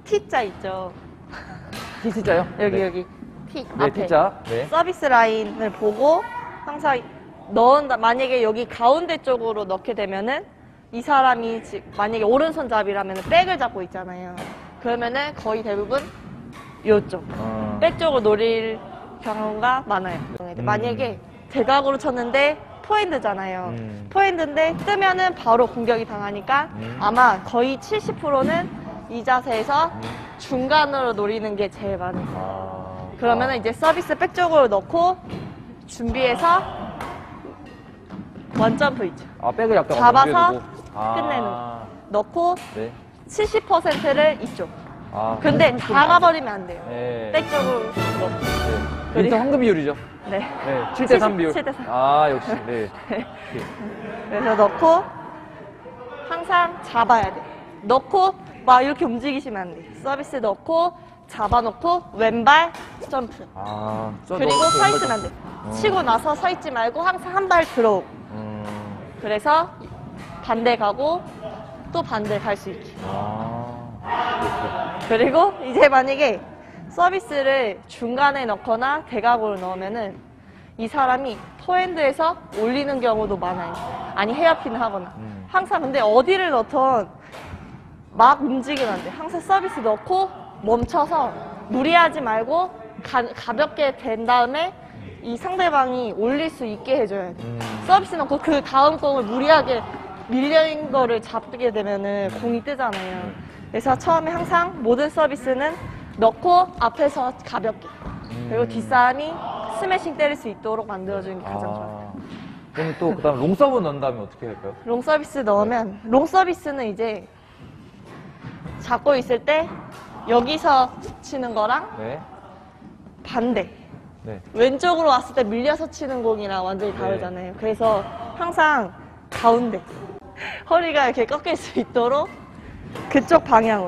T자 있죠. T자요? 여기 네. 여기 T 네, 앞에 T자. 네. 서비스 라인을 보고 항상 넣은다. 만약에 여기 가운데 쪽으로 넣게 되면은 이 사람이 만약에 오른손잡이라면 백을 잡고 있잖아요. 그러면은 거의 대부분 요쪽 백 쪽으로 노릴 경우가 많아요. 만약에 대각으로 쳤는데 포핸드잖아요. 포핸드인데 뜨면은 바로 공격이 당하니까 아마 거의 70%는 이 자세에서 중간으로 노리는 게 제일 많아요. 그러면은 이제 서비스 백 쪽으로 넣고 준비해서 원점프 있죠. 백을 약간 잡아서 옮겨두고. 끝내는 거. 넣고 네. 70%를 이쪽. 아, 근데 다 가버리면 안 돼요. 네. 백 쪽으로 넣고. 네. 인터 황금 비율이죠. 네. 네. 7대3 비율. 7대3. 아, 역시. 네. 그래서 넣고 항상 잡아야 돼. 넣고 막 이렇게 움직이시면 안 돼. 서비스 넣고 잡아놓고 왼발 점프. 아, 그리고 서 있으면 안 돼. 치고 나서 서 있지 말고 항상 한 발 들어오고. 그래서 반대 가고 또 반대 갈 수 있게. 그리고 이제 만약에 서비스를 중간에 넣거나 대각으로 넣으면은 이 사람이 포핸드에서 올리는 경우도 많아요. 아니 헤어핀을 하거나. 항상 근데 어디를 넣던 막 움직이면 안 돼. 항상 서비스 넣고 멈춰서 무리하지 말고 가볍게 된 다음에 이 상대방이 올릴 수 있게 해줘야 돼. 서비스 넣고 그 다음 공을 무리하게 밀려인 거를 잡게 되면은 공이 뜨잖아요. 그래서 처음에 항상 모든 서비스는 넣고 앞에서 가볍게 그리고 뒷사람이 스매싱 때릴 수 있도록 만들어주는 게 가장 좋아요. 그럼 또 그다음 롱서브 넣은 다음에 어떻게 할까요? 롱서비스 넣으면 롱서비스는 이제 잡고 있을 때 여기서 치는 거랑 네. 반대 네. 왼쪽으로 왔을 때 밀려서 치는 공이랑 완전히 다르잖아요. 그래서 항상 가운데 허리가 이렇게 꺾일 수 있도록 그쪽 방향으로.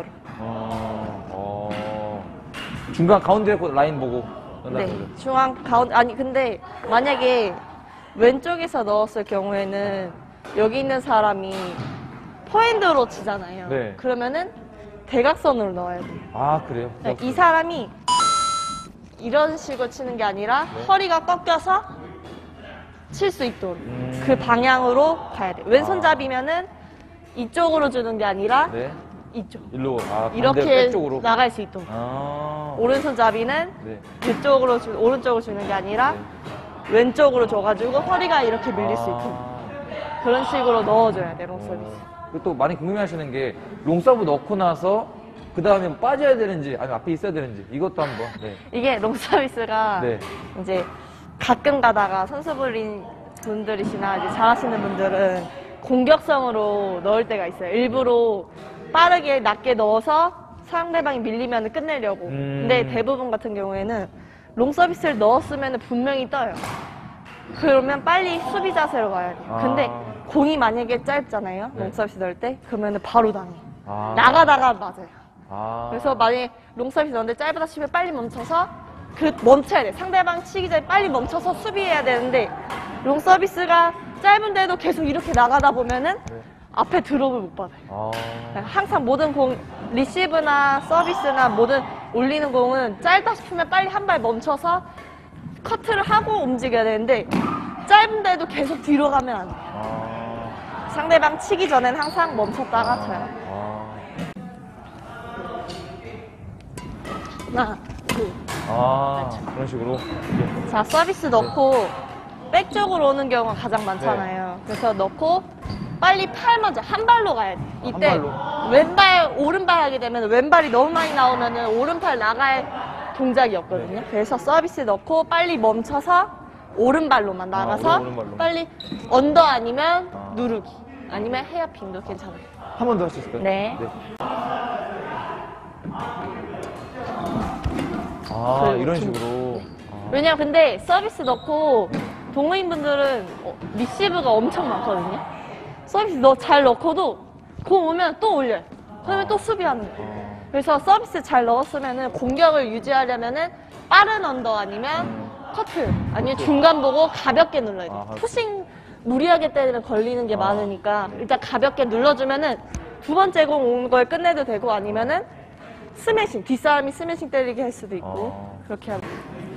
중간 가운데 라인 보고 네, 중앙 가운데. 아니 근데 만약에 왼쪽에서 넣었을 경우에는 여기 있는 사람이 포핸드로 치잖아요. 네. 그러면은 대각선으로 넣어야 돼요. 아, 그래요? 네, 이 사람이 이런 식으로 치는 게 아니라 허리가 꺾여서 칠 수 있도록 그 방향으로 가야 돼요. 왼손잡이면은 이쪽으로 주는 게 아니라 네. 이쪽. 일로 이렇게 백쪽으로. 나갈 수 있도록. 오른손잡이는 네. 이쪽으로 오른쪽으로 주는 게 아니라 왼쪽으로 줘가지고 허리가 이렇게 밀릴 수 있도록 그런 식으로 넣어줘야 돼, 롱서비스. 그리고 또 많이 궁금해하시는 게 롱서브 넣고 나서 그 다음에 빠져야 되는지 아니면 앞에 있어야 되는지 이것도 한번. 네. 이게 롱서비스가 네. 이제 가끔 가다가 선수분들이시나 이제 잘하시는 분들은 공격성으로 넣을 때가 있어요. 일부러 빠르게 낮게 넣어서 상대방이 밀리면 끝내려고. 근데 대부분 같은 경우에는 롱서비스를 넣었으면 분명히 떠요. 그러면 빨리 수비 자세로 가야 돼요. 근데 공이 만약에 짧잖아요. 네. 롱서비스 넣을 때. 그러면 바로 당해. 아. 나가다가 맞아요. 그래서 만약에 롱서비스 넣는데 짧다 치면 빨리 멈춰서 멈춰야 돼. 상대방 치기 전에 빨리 멈춰서 수비해야 되는데 롱서비스가 짧은데도 계속 이렇게 나가다 보면은 앞에 드롭을 못 받아요. 항상 모든 공, 리시브나 서비스나 모든 올리는 공은 짧다 싶으면 빨리 한 발 멈춰서 커트를 하고 움직여야 되는데 짧은데도 계속 뒤로 가면 안 돼요. 상대방 치기 전에는 항상 멈췄다가 쳐요. 하나, 둘. 그런 식으로. 자, 서비스 넣고 백 쪽으로 오는 경우가 가장 많잖아요. 그래서 넣고 빨리 팔 먼저 한 발로 가야 돼. 이때 한 발로. 왼발, 오른발 하게 되면 왼발이 너무 많이 나오면은 오른팔 나갈 동작이 없거든요. 그래서 서비스 넣고 빨리 멈춰서 오른발로만 나가서 오른발로. 빨리 언더 아니면 누르기 아니면 헤어핀도 괜찮아요. 한 번 더 할 수 있을까요? 네. 이런 식으로. 왜냐면 근데 서비스 넣고 동호인분들은 리시브가 엄청 많거든요. 서비스 잘 넣고도 공 오면 또 올려요. 그러면 또 수비하는 거예요. 그래서 서비스 잘 넣었으면은 공격을 유지하려면은 빠른 언더 아니면 커트 아니면 중간 보고 가볍게 눌러야 돼요. 푸싱 무리하게 때리면 걸리는 게 많으니까 일단 가볍게 눌러주면은 두 번째 공 온 걸 끝내도 되고 아니면은 스매싱, 뒷사람이 스매싱 때리게 할 수도 있고 그렇게 하고.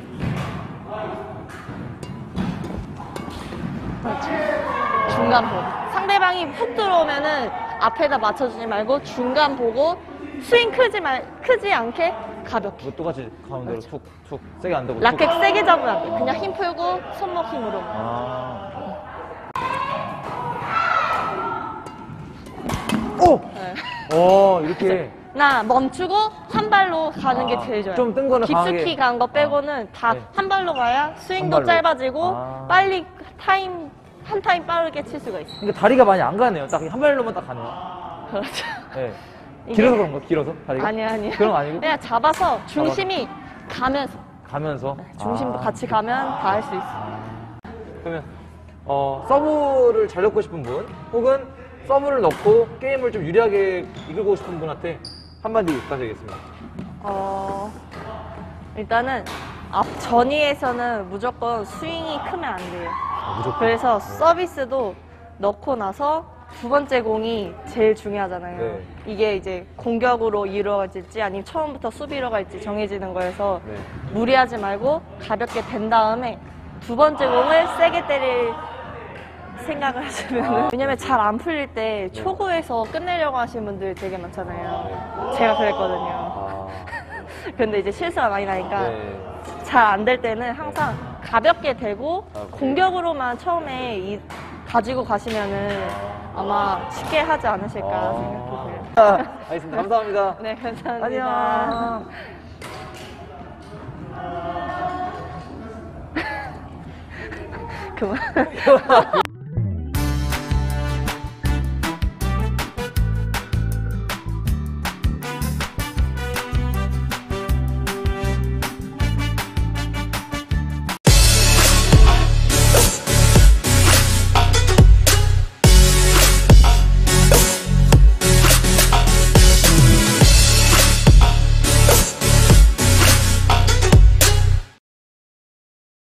그렇죠. 중간 보고 상대방이 훅 들어오면은 앞에다 맞춰주지 말고 중간 보고 스윙 크지 않게 가볍게. 이거 똑같이 가운데로 툭툭 세게 안 되고. 라켓 세게 잡으면 안 돼. 그냥 힘 풀고 손목 힘으로. 오! 네. 이렇게. 나 멈추고 한 발로 가는 게 제일 좋아요. 좀 뜬 거는 깊숙이 강하게. 간 거 빼고는 다 네. 한 발로 가야 스윙도 한 발로. 짧아지고 빨리 한 타임 빠르게 칠 수가 있어. 그러니까 다리가 많이 안 가네요. 딱 한 발로만 딱 가네요. 그렇죠. 네. 이게- 길어서 그런가? 길어서? 다리가? 아니야. 그런 거 아니고? 그냥 잡아서 중심이 가면서 가면서? 중심도 같이 가면 다 할 수 있어. 그러면 서브를 잘 넣고 싶은 분 혹은 서브를 넣고 게임을 좀 유리하게 이끌고 싶은 분한테 한마디 부탁드리겠습니다. 일단은 앞 전위에서는 무조건 스윙이 크면 안 돼요. 무조건. 그래서 서비스도 넣고 나서 두 번째 공이 제일 중요하잖아요. 네. 이게 이제 공격으로 이루어질지 아니면 처음부터 수비로 갈지 정해지는 거여서 네. 무리하지 말고 가볍게 된 다음에 두 번째 공을 세게 때릴 생각을 하시면 왜냐면 잘 안 풀릴 때 초구에서 끝내려고 하시는 분들 되게 많잖아요. 제가 그랬거든요. 근데 이제 실수가 많이 나니까 네. 잘 안 될 때는 항상 가볍게 되고 공격으로만 처음에 가지고 가시면은 아마 쉽게 하지 않으실까 생각해요. 알겠습니다. 감사합니다. 네, 감사합니다. 안녕. 그만.